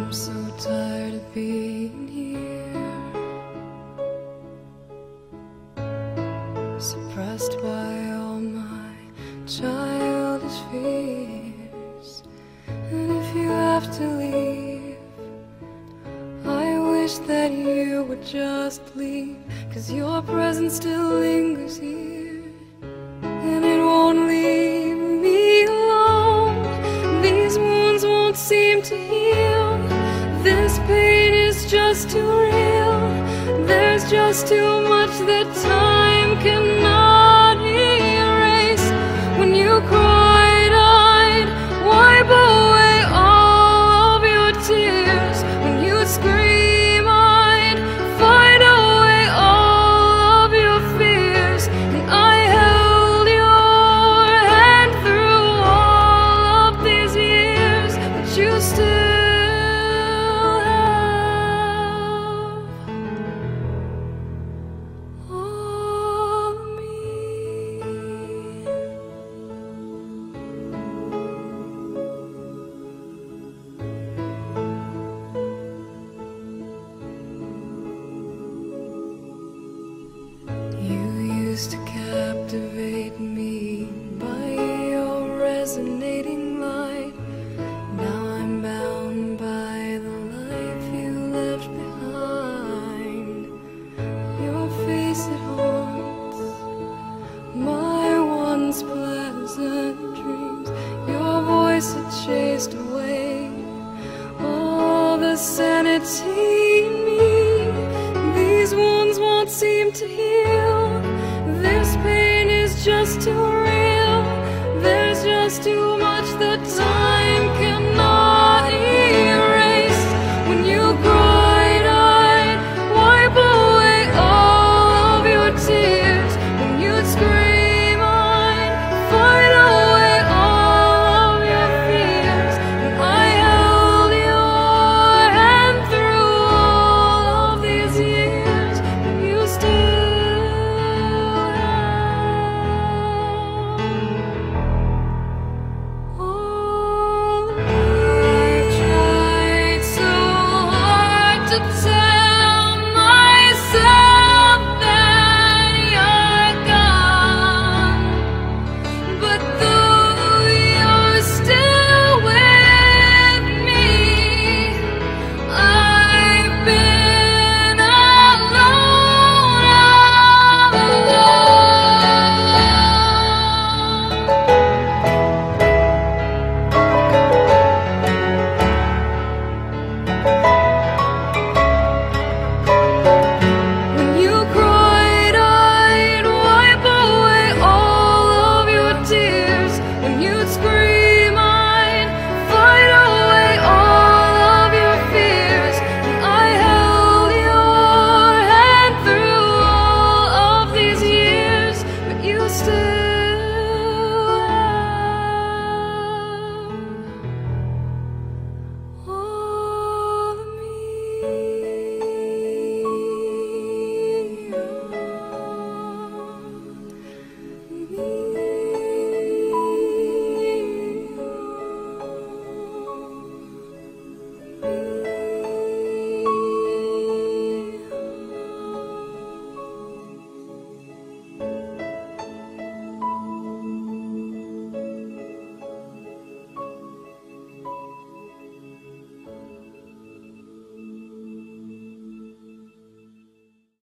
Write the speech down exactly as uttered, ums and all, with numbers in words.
I'm so tired of being here, suppressed by all my childish fears. And if you have to leave, I wish that you would just leave, 'cause your presence still lingers here, and it won't leave me alone. These wounds won't seem to heal. This pain is just too real. There's just too much that time cannot erase. When you cried, I'd wipe away all of your tears. When you scream, I'd fight away all of your fears. And I held your hand through all of these years, but you still to captivate me by your resonating light. Now I'm bound by the life you left behind. Your face, it haunts my once pleasant dreams. Your voice, it chased away all the sanity in me. These wounds won't seem to heal. This pain is just too real. There's just too